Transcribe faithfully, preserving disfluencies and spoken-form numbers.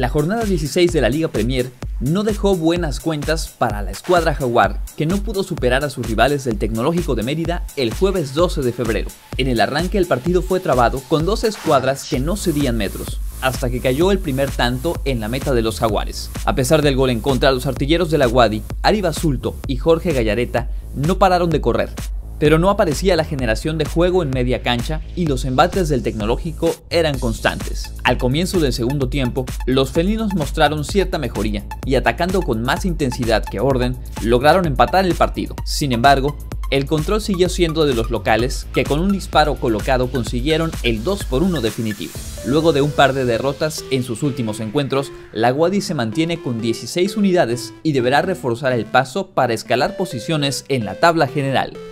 La jornada dieciséis de la Liga Premier no dejó buenas cuentas para la escuadra Jaguar, que no pudo superar a sus rivales del Tecnológico de Mérida el jueves doce de febrero. En el arranque el partido fue trabado con dos escuadras que no cedían metros, hasta que cayó el primer tanto en la meta de los Jaguares. A pesar del gol en contra, los artilleros de la Guadi, Ari Basulto y Jorge Gallareta, no pararon de correr, pero no aparecía la generación de juego en media cancha y los embates del Tecnológico eran constantes. Al comienzo del segundo tiempo, los felinos mostraron cierta mejoría y, atacando con más intensidad que orden, lograron empatar el partido. Sin embargo, el control siguió siendo de los locales, que con un disparo colocado consiguieron el dos por uno definitivo. Luego de un par de derrotas en sus últimos encuentros, la Guadi se mantiene con dieciséis unidades y deberá reforzar el paso para escalar posiciones en la tabla general.